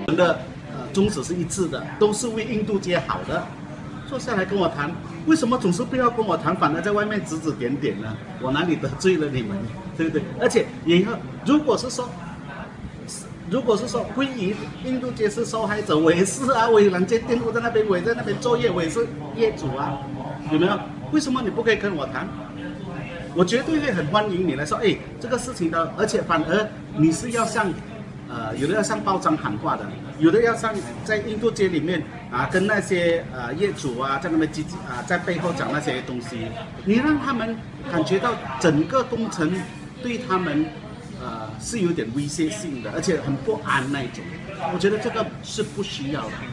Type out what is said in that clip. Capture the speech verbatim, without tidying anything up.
们的呃宗旨是一致的，都是为印度街好的。坐下来跟我谈，为什么总是不要跟我谈，反而在外面指指点点呢？我哪里得罪了你们，对不对？而且以后如果是说，如果是说归于印度街是受害者，我也是啊，我有两间店，我在那边，我也在那边作业，我也是业主啊，有没有？为什么你不可以跟我谈？我绝对会很欢迎你来说，哎，这个事情的，而且反而你是要向，呃，有的要向报章喊话的，有的要上在印度街里面啊，跟那些呃业主啊，在那边叽叽啊，在背后讲那些东西，你让他们感觉到整个工程对他们呃是有点威胁性的，而且很不安那一种，我觉得这个是不需要的。